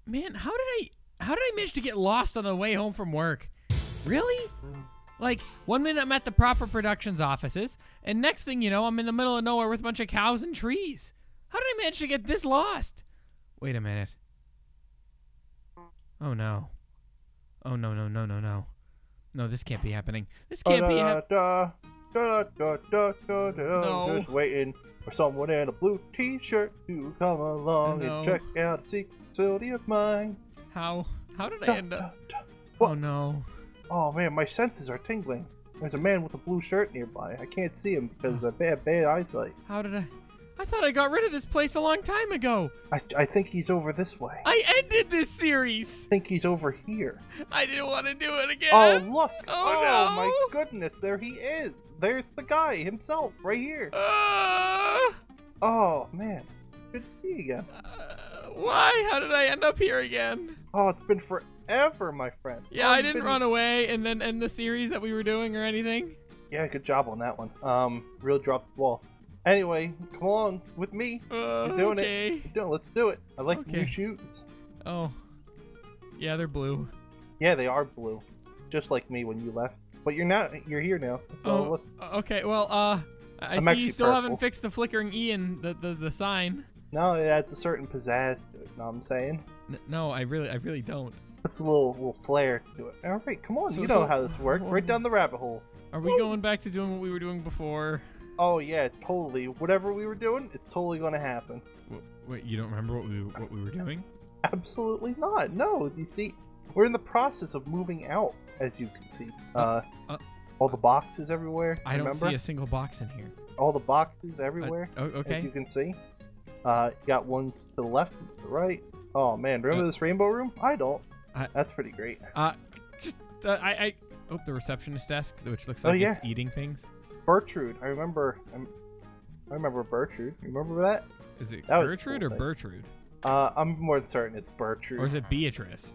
Man, how did I manage to get lost on the way home from work? Really? Like, 1 minute I'm at the Proper Productions offices, and next thing you know, I'm in the middle of nowhere with a bunch of cows and trees. How did I manage to get this lost? Wait a minute. Oh no. Oh no, no, no, no, no. No, this can't be happening. This can't be happening. No. Just waiting for someone in a blue t-shirt to come along and check out a secret facility of mine. How did I end up? Oh no. Oh man, my senses are tingling. There's a man with a blue shirt nearby. I can't see him because of bad eyesight. How did I thought I got rid of this place a long time ago. I think he's over this way. I ended this series. I think he's over here. I didn't want to do it again. Oh, look. Oh, no. My goodness. There he is. There's the guy himself right here. Oh, man. Good to see you again. Why? How did I end up here again? Oh, it's been forever, my friend. Yeah, I didn't run away and then end the series that we were doing or anything. Yeah, good job on that one. Real drop the ball. Anyway, come along with me. You're doing it. Let's do it. I like the new shoes. Oh. Yeah, they're blue. Yeah, they are blue. Just like me when you left. But you're here now. So okay. Well, I see you still haven't fixed the flickering E in the sign. No, it adds a certain pizzazz to it. Know what I'm saying? No, I really don't. Puts a little flair to it. All right, come on. You know how this works. Right down the rabbit hole. Are we going back to doing what we were doing before? Oh yeah, totally. Whatever we were doing, it's totally gonna happen. Wait, you don't remember what we were doing? Absolutely not. No, you see, we're in the process of moving out, as you can see. All the boxes everywhere. I don't see a single box in here. All the boxes everywhere. Okay. As you can see. You got ones to the left, and to the right. Oh man, remember this rainbow room? I don't. That's pretty great. Oh, the receptionist desk, which looks like it's eating things. Bertrude, I remember Bertrude. You remember that? Is it Gertrude or Bertrude? I'm more than certain it's Bertrude. Or is it Beatrice?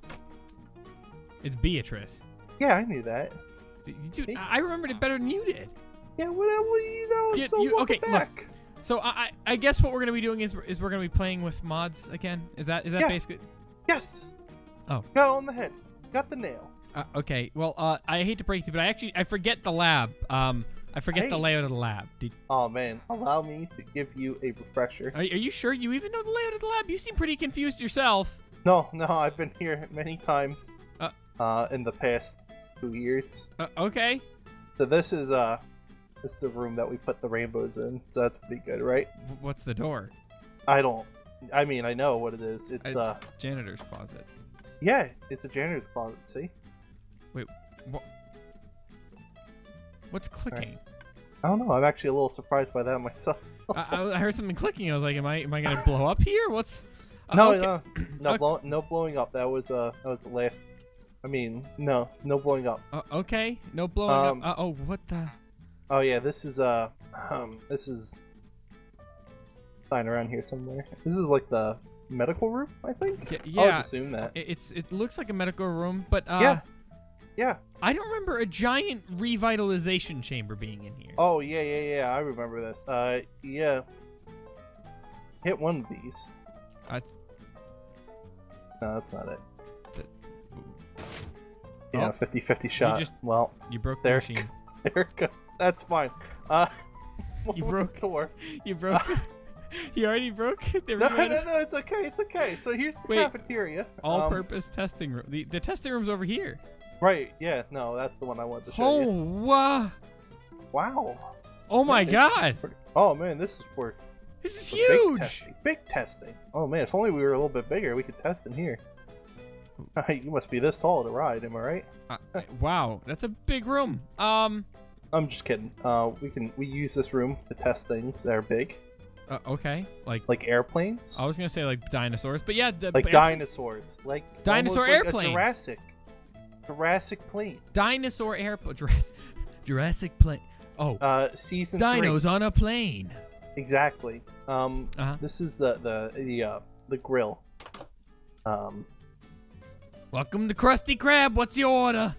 It's Beatrice. Yeah, I knew that. Dude, I remembered it better than you did. Yeah, whatever you know. Okay, back. Look. So I guess what we're gonna be doing is we're gonna be playing with mods again. Is that basically? Yes. Oh. Got on the head. Got the nail. Okay. Well, I hate to break it, but I forget the lab. I forget the layout of the lab. Oh man, allow me to give you a refresher. Are you sure you even know the layout of the lab? You seem pretty confused yourself. No, I've been here many times. In the past 2 years. Okay. So this is the room that we put the rainbows in. So that's pretty good, right? What's the door? I know what it is. It's janitor's closet. Yeah, it's a janitor's closet. See? Wait, what? What's clicking? Right. I don't know. I'm actually a little surprised by that myself. I heard something clicking. I was like, am I gonna blow up here? What's? No, no blowing up. That was the last. I mean, no blowing up. Okay, no blowing up. Oh, what the? Oh yeah, this is sign around here somewhere. This is like the medical room, I think. Yeah. I would assume that. It looks like a medical room, but yeah. I don't remember a giant revitalization chamber being in here. Oh yeah. I remember this. Yeah. Hit one of these. No, that's not it. Yeah, 50-50 shot. You broke the machine. There it goes. That's fine. You broke the door. You broke. You already broke. No, it's okay. It's okay. So here's the cafeteria. All-purpose testing room. The testing room's over here. Right. Yeah. No, that's the one I wanted to show you. Wow. Oh my God. Oh man, this is huge. Big testing. Oh man, if only we were a little bit bigger, we could test in here. You must be this tall to ride, am I right? Wow, that's a big room. I'm just kidding. We use this room to test things that are big. Okay, like airplanes. I was gonna say like dinosaurs, but yeah, dinosaurs, like dinosaur airplanes. A Jurassic plane. Dinosaur airplane. Jurassic plane. Oh. Season Dinos 3. on a plane. Exactly. This is the grill. Welcome to Krusty Krab. What's your order?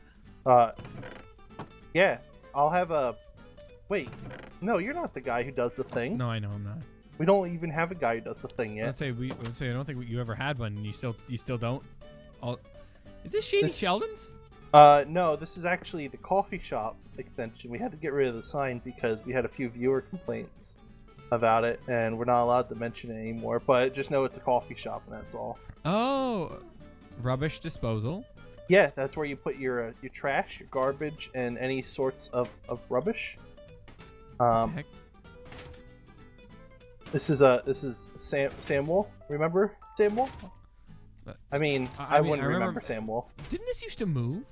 Yeah, I'll have a. Wait, no, you're not the guy who does the thing. No, I know I'm not. We don't even have a guy who does the thing yet. Let's say I don't think you ever had one, and you still don't. Is this Shady Sheldon's? No, this is actually the coffee shop extension. We had to get rid of the sign because we had a few viewer complaints about it, and we're not allowed to mention it anymore. But just know it's a coffee shop, and that's all. Oh, rubbish disposal. Yeah, that's where you put your trash, your garbage, and any sorts of rubbish. Heck? This is Samuel. Remember Samuel? I mean, I wouldn't remember Samuel. Didn't this used to move?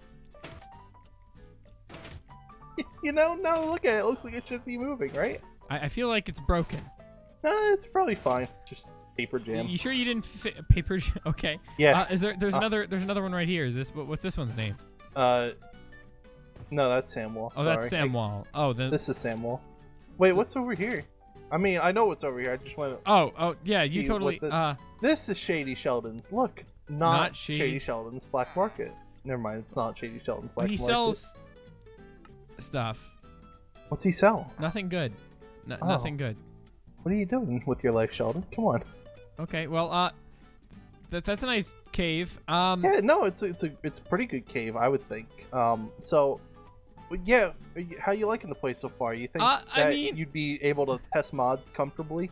You know, no. Look at it. It looks like it should be moving, right? I feel like it's broken. It's probably fine. Just paper jam. You sure you didn't fit paper jam? Okay. Yeah. There's another one right here. Is this what's this one's name? No, that's Samuel. Oh, that's Samuel. This is Samuel. Wait, what's over here? I mean, I know what's over here. I just want to. Oh, yeah. You totally. This is Shady Sheldon's. Look, not Shady Sheldon's Black Market. Never mind. It's not Shady Sheldon's Black Market. He sells stuff. What's he sell? Nothing good. Nothing good. What are you doing with your life, Sheldon? Come on. Okay. Well, that's a nice cave. Yeah, no, it's a pretty good cave, I would think. So. Yeah, how you liking the place so far? You think that you'd be able to test mods comfortably?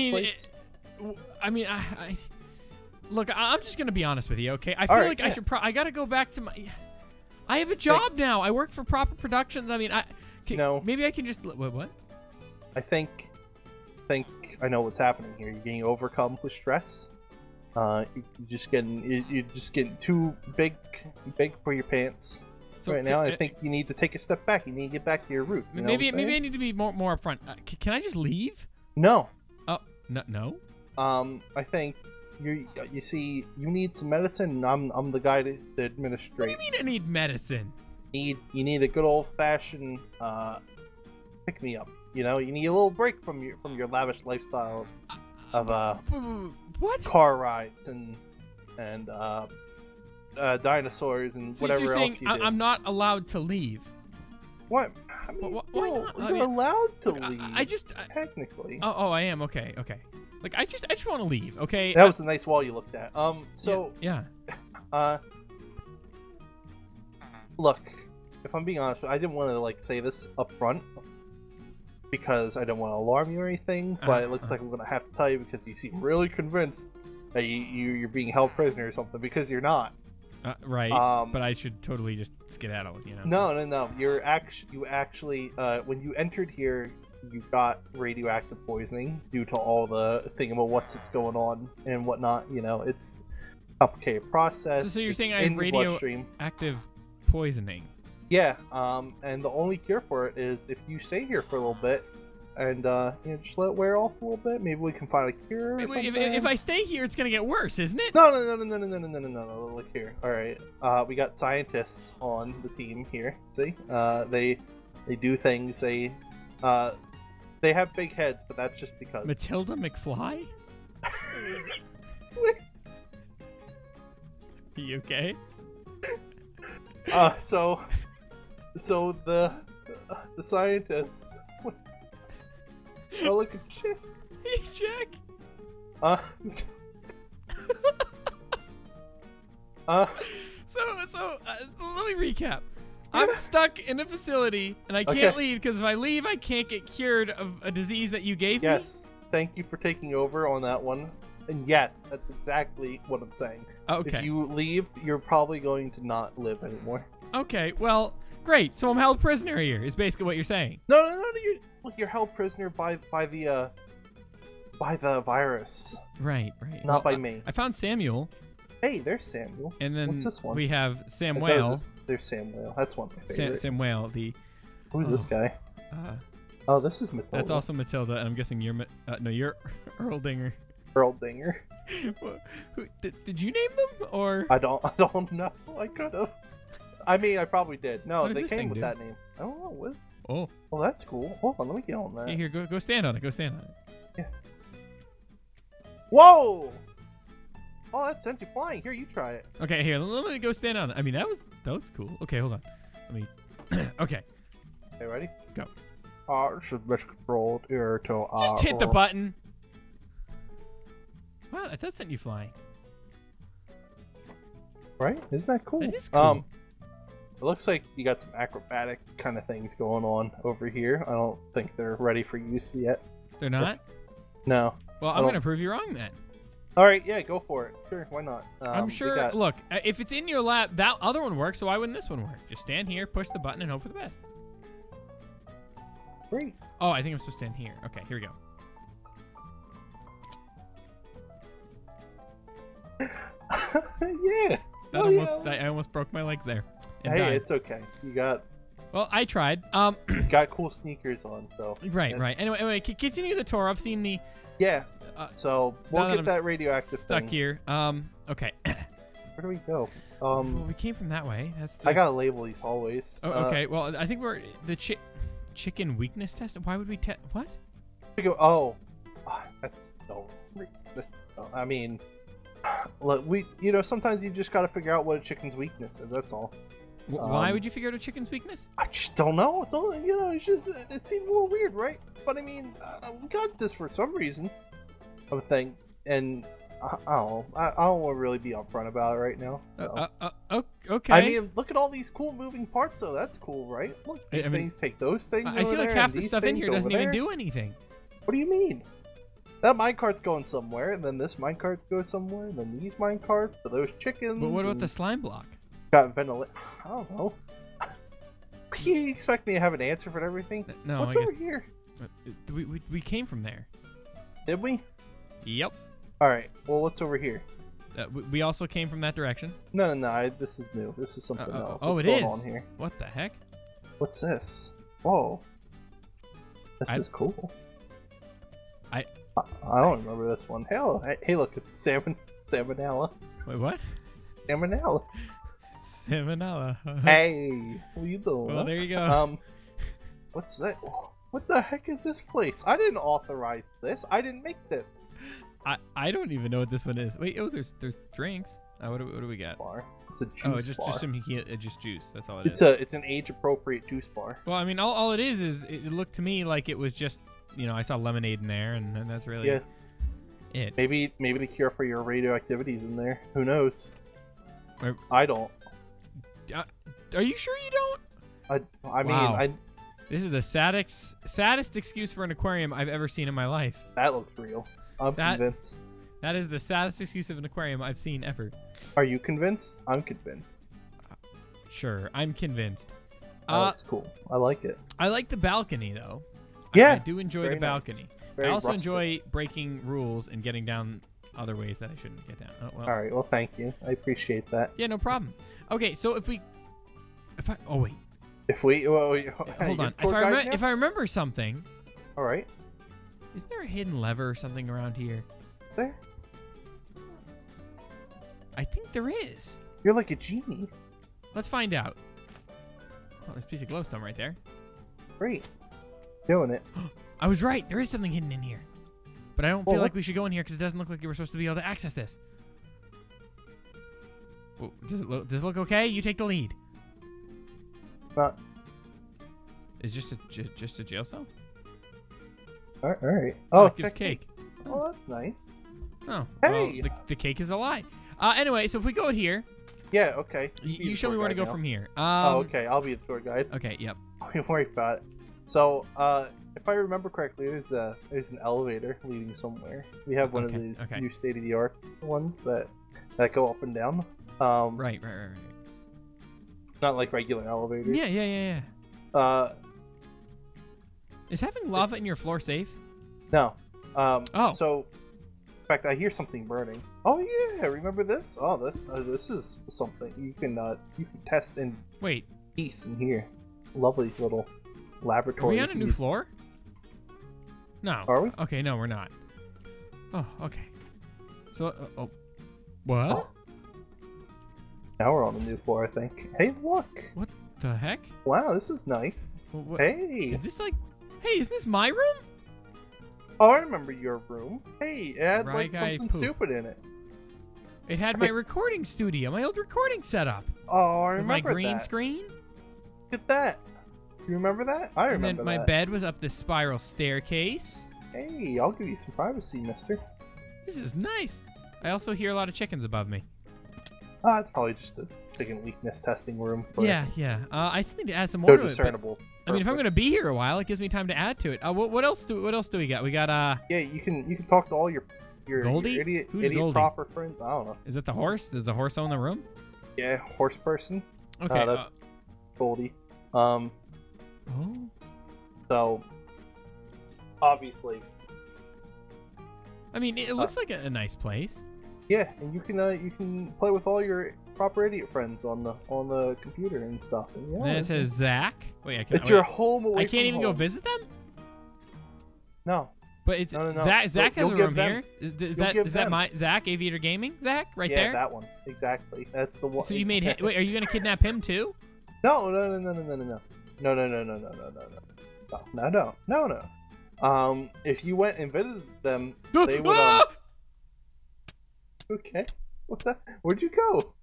Look, I'm just gonna be honest with you, okay? I feel like I should. I gotta go back to my. I have a job now. I work for Proper Productions. I mean, maybe I can just. What? I think I know what's happening here. You're getting overcome with stress. You're just getting too big for your pants. So right now, I think you need to take a step back. You need to get back to your roots. Maybe I need to be more upfront. Can I just leave? No. Oh, no. I think you see, you need some medicine. And I'm the guy to administrate. What do you mean I need medicine? You need a good old fashioned pick me up. You know, you need a little break from your lavish lifestyle of what? Car rides and dinosaurs and whatever you're else saying you do. I'm not allowed to leave. What? I mean, why not? You're allowed to leave. Technically. Oh, I am. Okay. Like I just want to leave. Okay. That was a nice wall you looked at. Yeah. Look, if I'm being honest, I didn't want to say this up front because I didn't want to alarm you or anything. But it looks like I'm gonna have to tell you because you seem really convinced that you're being held prisoner or something, because you're not. Right. But I should totally just skedaddle, you know. No. You actually when you entered here, you got radioactive poisoning due to all the what's going on and whatnot. You know, it's a complicated process. So you're saying I have radioactive poisoning? Yeah. And the only cure for it is if you stay here for a little bit and just let it wear off a little bit. Maybe we can find a cure. If I stay here, it's gonna get worse, isn't it? No. Look here. All right. We got scientists on the team here. See, they do things. They have big heads, but that's just because. Matilda McFly. Are you okay? So the scientists. Oh, look at Jack. Hey, Jack. So let me recap. I'm stuck in a facility, and I can't leave because if I leave, I can't get cured of a disease that you gave me. Yes. Thank you for taking over on that one. And yes, that's exactly what I'm saying. Okay. If you leave, you're probably going to not live anymore. Okay. Well, great. So I'm held prisoner here. Is basically what you're saying. No. You're held prisoner by the virus. Right. Not by me. I found Samuel. Hey, there's Samuel. And then what's this one? We have Sam Whale. There's Sam Whale. That's one of my favorites. Sam Whale. Who's this guy? Oh, this is Matilda. That's also Matilda, and I'm guessing you're you're Earl Dinger. Earl Dinger. Did you name them or? I don't know. I could have. I mean, I probably did. No, they came with that name. I don't know what. Oh. Well, that's cool. Hold on, let me get on that. Here, go stand on it. Go stand on it. Yeah. Whoa! Oh, that sent you flying. Here, you try it. Okay, here, let me go stand on it. I mean, that looks cool. Okay, hold on. Let me. Okay. Okay, ready? Go. Should mesh controlled here to. Just hit the button. Wow, that does send you flying. Right? Isn't that cool? That is cool. It looks like you got some acrobatic kind of things going on over here. I don't think they're ready for use yet. They're not? No. Well, I'm going to prove you wrong then. All right, yeah, go for it. Sure, why not? I'm sure. Look, if it's in your lap, that other one works, so why wouldn't this one work? Just stand here, push the button, and hope for the best. Great. Oh, I think I'm supposed to stand here. Okay, here we go. Yeah. I almost broke my legs there. And Hey, died. it's okay. You got Well, I tried. got cool sneakers on, so. Right. Anyway, continue the tour. I've seen the. Yeah. So we'll get that radioactive stuck thing. here. Okay. Where do we go? Well, we came from that way. That's. I gotta label these hallways. Oh, okay. Well, I think we're the chicken weakness test. Why would we test? What? We go. Oh, that's no. I mean, look, sometimes you just gotta figure out what a chicken's weakness is. That's all. Why would you figure out a chicken's weakness? I just don't know. It's just it seems a little weird, right? But I mean, we got this for some reason, I would think, and I don't know. I don't want to really be upfront about it right now. So. Okay. I mean, look at all these cool moving parts, though. That's cool, right? Look, these things take those things. I feel like half the stuff in here doesn't even do anything. What do you mean? That minecart's going somewhere, and then this minecart goes somewhere, and then these minecarts to those chickens. But what about the slime block? Got ventilation. I don't know. You expect me to have an answer for everything? No, What's I guess. over here? We came from there. Did we? Yep. All right. Well, what's over here? We also came from that direction. No. This is new. This is something else. Oh, what's it going is. on here? What the heck? What's this? Whoa. This is cool. I don't remember this one. Hey, look, it's salmonella. Wait, what? Salmonella. Salmonella. Hey, what are you doing? Well, there you go. What's that? What the heck is this place? I didn't authorize this. I didn't make this. I don't even know what this one is. Wait, there's drinks. What do we got? Bar. It's a juice bar. Just juice. That's all it is. It's an age-appropriate juice bar. Well, I mean, all it is it looked to me like it was just, I saw lemonade in there, and that's really it. Maybe the cure for your radioactivity's in there. Who knows? Wait, I don't. Are you sure you don't? I mean, this is the saddest excuse for an aquarium I've ever seen in my life. That looks real. I'm convinced. That is the saddest excuse of an aquarium I've seen ever. Are you convinced? I'm convinced. Sure, I'm convinced. That's cool. I like it. I like the balcony, though. Yeah. I do enjoy the balcony. Nice. I also rustic. enjoy breaking rules and getting down other ways that I shouldn't get down. Oh, well. All right. Well, thank you. I appreciate that. Yeah, no problem. Okay, so oh wait. Hold on. If I remember something. All right. Isn't there a hidden lever or something around here? There. I think there is. You're like a genie. Let's find out. Oh, there's a piece of glowstone right there. Great. Doing it. I was right. There is something hidden in here. But I don't feel like we should go in here because it doesn't look like you were supposed to be able to access this. Well, does it look okay? You take the lead. Is just a jail cell? All right. Oh, it gives cake. Oh, that's nice. Oh, hey. Well, the cake is a lie. Anyway, so if we go in here. Yeah. Okay. You show me where to go from here. Okay. I'll be the tour guide. Okay. Yep. Don't worry about it. So, if I remember correctly, there's an elevator leading somewhere. We have one of these new state-of-the-art ones that go up and down. Right. Not like regular elevators. Yeah. Is having lava in your floor safe? No. Oh. So, in fact, I hear something burning. Oh yeah, remember this? Oh, this is something you can test in peace in here. Lovely little laboratory. Are we on a new floor? No. Are we? Okay, no, we're not. Oh, okay. So, what? Oh. Now we're on a new floor, I think. Hey, look! What the heck? Wow, this is nice. Hey! Is this like... Hey, is this my room? Oh, I remember your room. Hey, it had like something stupid in it. It had my recording studio, my old recording setup. Oh, I remember with my green screen. Look at that. You remember that? I remember that. And then my bed was up this spiral staircase. Hey, I'll give you some privacy, mister. This is nice. I also hear a lot of chickens above me. It's probably just a chicken weakness testing room. For Yeah. I still need to add some no more to it. discernible. I mean, if I'm gonna purpose. be here a while, it gives me time to add to it. What else do we got? We got Yeah, you can talk to all your Goldie? your idiot Who's Goldie? proper friends. I don't know. Is it the horse? Does the horse own the room? Yeah, horse person. Okay. That's Goldie. Oh. So obviously, I mean, it looks like a nice place. yeah, and you can play with all your proper idiot friends on the computer and stuff. And yeah, And then it says Zach. Wait, I can't. it's your home away I can't from even go home. visit them. No, But it's No. Zach has You'll a give room them- here. Is you'll that give is that them. my Zach Aviator Gaming? Zach, right yeah, there. that one exactly. That's the one. So you made him. Wait, are you gonna kidnap him too? No. If you went and visited them, they would. Ah! Okay. What's that? Where'd you go?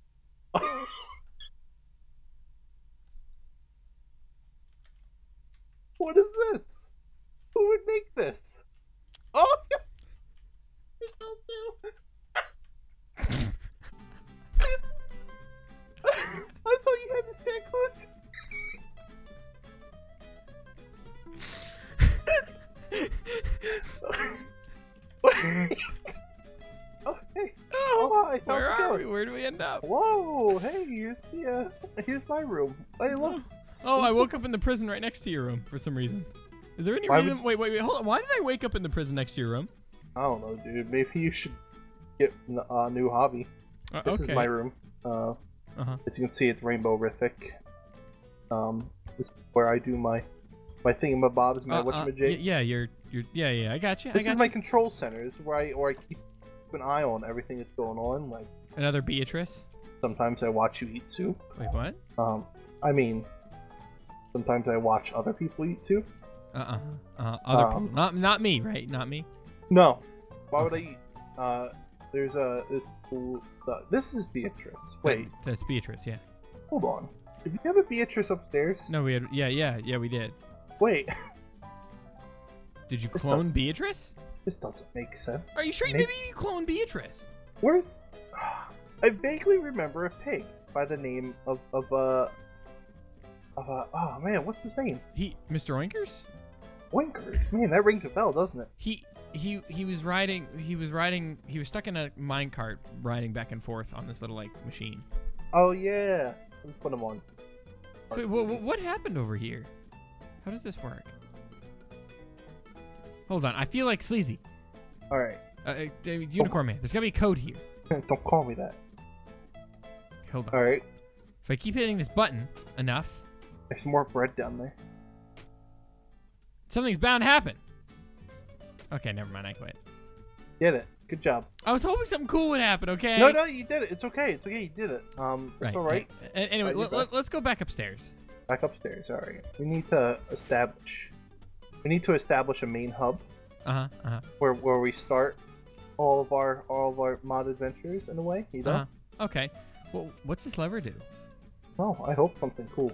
What is this? Who would make this? Oh! I thought you had to stand close. Oh, hey. Oh, hi. How's Where it are going? we? Where do we end up? Whoa, hey, here's my room. Hey, look. Oh, I woke up in the prison right next to your room for some reason. Is there any Why reason? Wait, hold on. Why did I wake up in the prison next to your room? I don't know, dude. Maybe you should get a new hobby. This Okay. is my room. Uh-huh. As you can see, it's rainbow-rific. This is where I do my thingamabobs, my whatchamajigs. Yeah, yeah, I got you. This is my control center. This is where I keep an eye on everything that's going on. Like, Another Beatrice. sometimes I watch you eat soup. Wait, what? I mean, sometimes I watch other people eat soup. Other people. Not me, right? Not me. No. Why would I Okay. eat? There's this cool. This is Beatrice. Wait, That's Beatrice. Yeah. hold on. Did we have a Beatrice upstairs? No, we had. Yeah, we did. Wait, Did you This clone doesn't- Beatrice? this doesn't make sense. Are you sure? Maybe you cloned Beatrice. Where's? I vaguely remember a pig by the name of oh man, what's his name? Mr. Oinkers? Winkers. Man, that rings a bell, doesn't it? He was riding. He was stuck in a minecart riding back and forth on this little like machine. Oh yeah. Let's put him on. So wait, what happened over here? How does this work? Hold on, I feel like sleazy. All right. Unicorn Man, there's gotta be a code here. Don't call me that. Hold on. All right. If I keep hitting this button enough, There's more bread down there. something's bound to happen. Okay, never mind. I quit. Did it. Good job. I was hoping something cool would happen. Okay. No, you did it. It's okay. It's okay. You did it. It's all right. Anyway, Try your best. let's go back upstairs. Back upstairs. All right. We need to establish a main hub where we start all of our mod adventures in a way. You know. Okay. Well, what's this lever do? Oh, I hope something cool.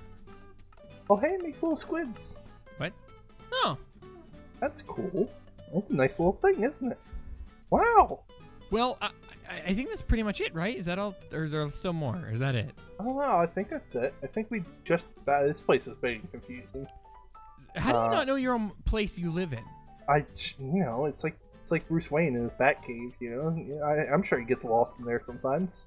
Oh, hey, it makes little squids. What? Oh. That's cool. That's a nice little thing, isn't it? Wow. Well, I think that's pretty much it, right? Is that all, or is there still more? Or is that it? I don't know. I think that's it. I think we just. This place is very confusing. How do you not know your own place you live in? It's like Bruce Wayne in his Batcave. You know, I'm sure he gets lost in there sometimes.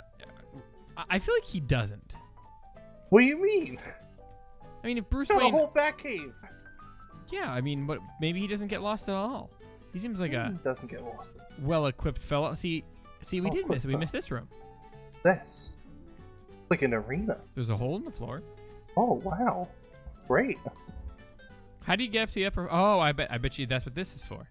I feel like he doesn't. What do you mean? I mean, if Bruce Got a Wayne, whole Batcave. yeah, I mean, but maybe he doesn't get lost at all. He seems like a He doesn't get lost. well-equipped fellow. See, we did miss it. We missed this room. This. It's like an arena. There's a hole in the floor. Oh wow, great. How do you get up to the upper? Oh, I bet you that's what this is for.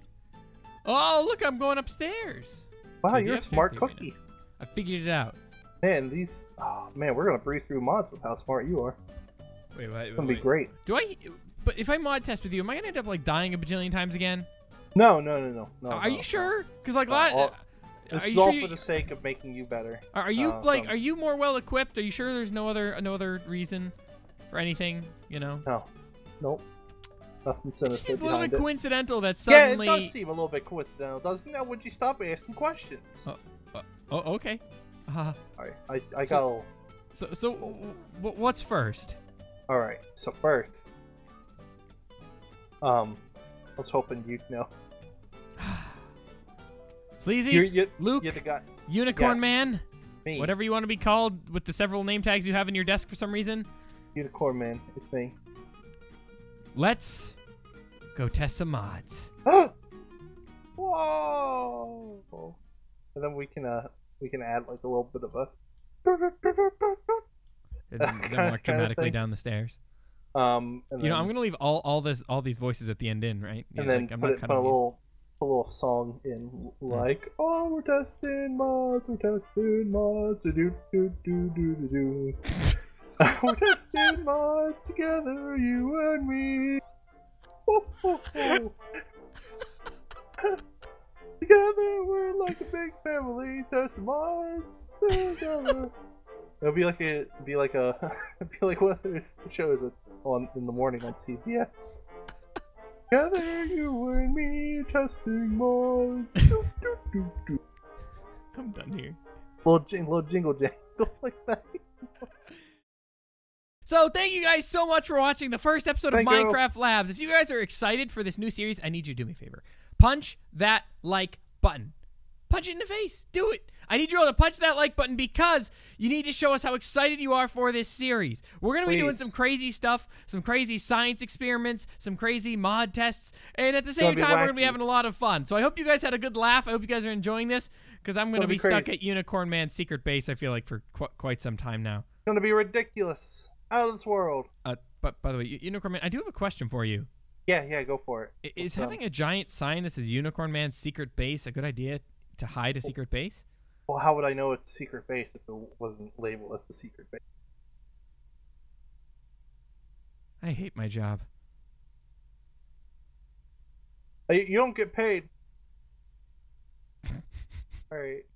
Oh, look, I'm going upstairs. Wow, To the you're a upstairs smart arena. cookie. I figured it out. Man, we're gonna breeze through mods with how smart you are. Wait, It's gonna be great. Do I? But if I mod test with you, am I gonna end up like dying a bajillion times again? No. Are you sure? Because like This are is you all sure for the sake of making you better. Are you are you more well equipped? Are you sure there's no other reason for anything? You know? No. Nope. Nothing It sinister just seems a little behind bit it. coincidental that Yeah, suddenly. it does seem a little bit coincidental, doesn't it? Would you stop asking questions? Oh, okay. Alright, I got a little... So what's first? Alright, so first... I was hoping you'd know. Sleazy, Luke, You're the guy. Unicorn Yes. Man, Me. whatever you want to be called with the several name tags you have in your desk for some reason. Unicorn Man, it's me. Let's go test some mods. Whoa! And then we can add like a little bit of a And then walk dramatically down the stairs. and You know, I'm gonna leave all these voices at the end in, right? and Yeah, then like, I'm put, not it, put cutting a these. little song in like, oh, we're testing mods, do do do do do do. We're testing mods together, you and me. Ho, ho, ho. Together we're like a big family, testing mods together. It'll be like one of those shows in the morning on CBS. Together you and me testing mods. Do, do, do, do. I'm done here. Little jingle jangle like that. So thank you guys so much for watching the first episode Thank of you. Minecraft Labs. If you guys are excited for this new series, I need you to do me a favor. Punch that like button. Punch it in the face. Do it. I need you all to punch that like button because you need to show us how excited you are for this series. We're going to be doing Please. some crazy stuff, some crazy science experiments, some crazy mod tests, and at the same gonna be time, we're going to be wacky. having a lot of fun. So I hope you guys had a good laugh. I hope you guys are enjoying this because I'm going to gonna be be stuck crazy. at Unicorn Man's secret base, I feel like, for quite some time now. It's gonna be ridiculous. Out of this world. But by the way, Unicorn Man, I do have a question for you. Yeah, go for it. Is What's up? having a giant sign that says Unicorn Man's secret base a good idea to hide a secret base? Well, how would I know it's a secret base if it wasn't labeled as the secret base? I hate my job. You don't get paid. Alright.